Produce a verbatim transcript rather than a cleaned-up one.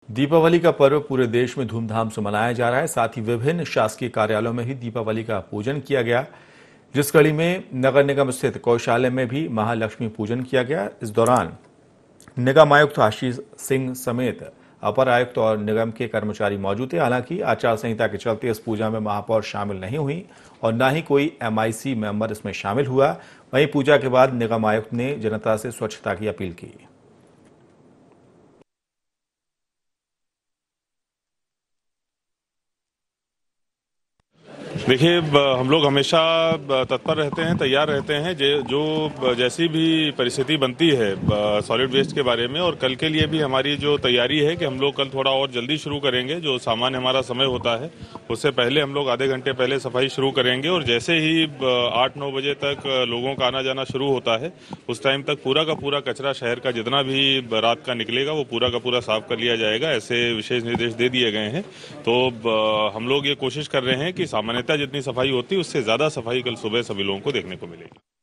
दीपावली का पर्व पूरे देश में धूमधाम से मनाया जा रहा है। साथ ही विभिन्न शासकीय कार्यालयों में भी दीपावली का पूजन किया गया, जिस कड़ी में नगर निगम स्थित गौशाले में भी महालक्ष्मी पूजन किया गया। इस दौरान निगम आयुक्त आशीष सिंह समेत अपर आयुक्त और निगम के कर्मचारी मौजूद थे। हालांकि आचार संहिता के चलते इस पूजा में महापौर शामिल नहीं हुई और न ही कोई एमआईसी मेंबर इसमें शामिल हुआ। वहीं पूजा के बाद निगम आयुक्त ने जनता से स्वच्छता की अपील की। देखिए, हम लोग हमेशा तत्पर रहते हैं, तैयार रहते हैं जो जैसी भी परिस्थिति बनती है सॉलिड वेस्ट के बारे में। और कल के लिए भी हमारी जो तैयारी है कि हम लोग कल थोड़ा और जल्दी शुरू करेंगे। जो सामान्य हमारा समय होता है उससे पहले हम लोग आधे घंटे पहले सफाई शुरू करेंगे और जैसे ही आठ नौ बजे तक लोगों का आना जाना शुरू होता है उस टाइम तक पूरा का पूरा कचरा शहर का जितना भी रात का निकलेगा वो पूरा का पूरा साफ कर लिया जाएगा। ऐसे विशेष निर्देश दे दिए गए हैं। तो हम लोग ये कोशिश कर रहे हैं कि सामान्यतः जितनी सफाई होती है उससे ज्यादा सफाई कल सुबह सभी लोगों को देखने को मिलेगी।